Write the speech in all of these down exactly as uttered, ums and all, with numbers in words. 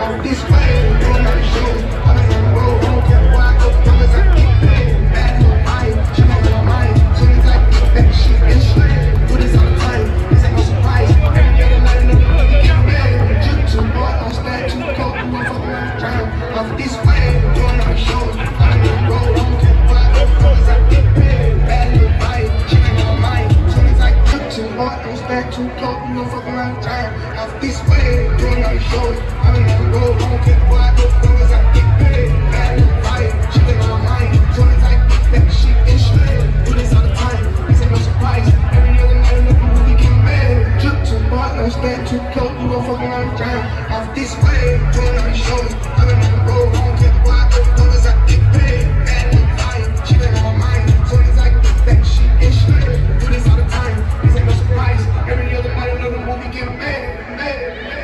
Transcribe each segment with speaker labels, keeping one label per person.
Speaker 1: I'm this way, doing my shows. I'm in the road, don't care where I go, long as I get paid. Bad little mind, she on my mind. Soon as I get back, she and shit. Do this all the time, this ain't no surprise. Every other night, another one to get mad. Just too hard, I'm staying too cold, you won't fuck around drown. I'm this way, doing my shows. I'm in the road, don't care where I go, long as I get paid. Bad little mind, she on my mind. Soon as I get too hard, I'm staying too cold, you won't fuck around drown. I'm this way, doing my shows. I'm in the road, don't care where I go, long as I get paid. Bad little mind, she on my mind. Soon as I get back, she and shit. Do this all the time, this ain't no surprise. Every other night, another movie get mad. Just too hard, I'm staying too close, you gon' fuck around drown. I'm this way, doing my shows. I'm in the road, don't care where I go, long as I get paid. Bad little mind, she on my mind. Soon as I get back, she and shit. Do this all the time, this ain't no surprise. Every other night, another movie get mad, mad, mad.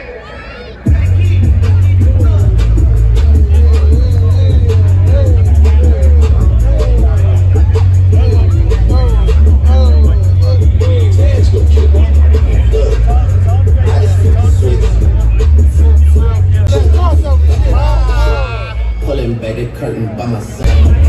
Speaker 2: Pulling back the curtain by myself.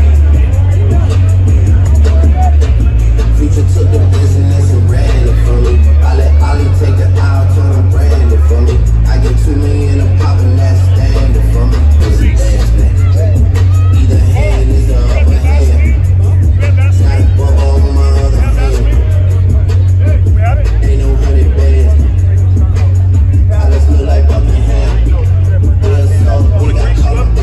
Speaker 2: Future took the business and ran it for me. I let Ollie take the aisle, told him brand it for me. I get two million a pop and that's standing for me. Busy dance man. Either hand is the upper hand. Got a bubble on my other hand. Ain't no hundred bands. I just look like Buckingham. Real soft, we got color.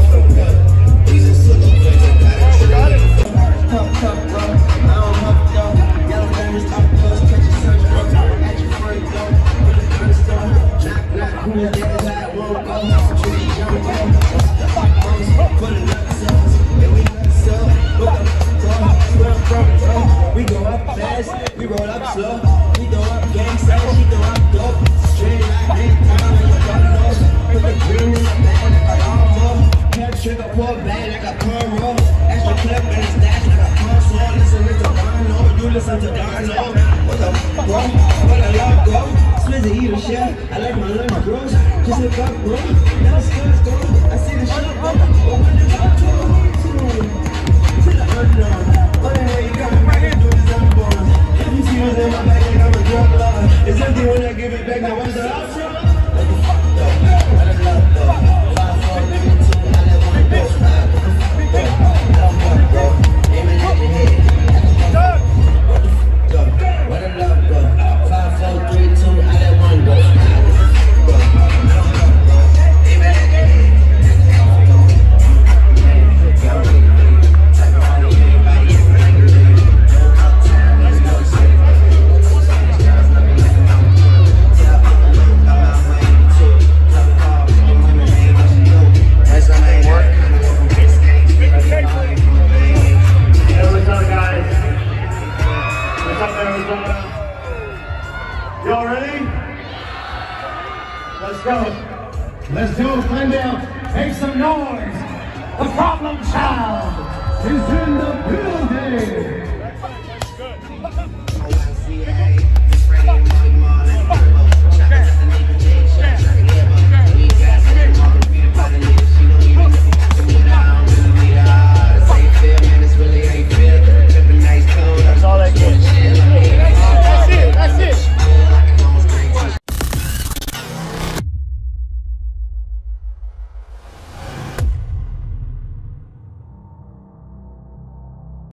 Speaker 3: We go up fast, we roll up slow. We go up gang signs, she go up dope. Straight like big time, and you got low. Put the green in the bag like a lawnmower. Hair trigger, pull back like a corn roll. Extra clip and a stash like a console. Listen to Dono, you listen to Dono. What the fuck, bro? Where the love go? Swizzy eat a shit. I like my lunch gross. Just a fuck, bro. Now the skills go. I see the shit, bro. But when it's up to to the unknown. What the hell you got me right here doing this on the bones? If you see what's in my bag, like I'm a drug lord. It's empty when I give it back. Now what's the outro? What the fuck, though? What the love, though? Five, four, three, two, I let one go. I don't fuck, bro. Aiming at your head. What the fuck, though? What the love, though? Five, four, three, two, I let one go.
Speaker 4: Y'all ready? Let's go. Let's do it, Glendale. Make some noise. The Problem Child is in the building.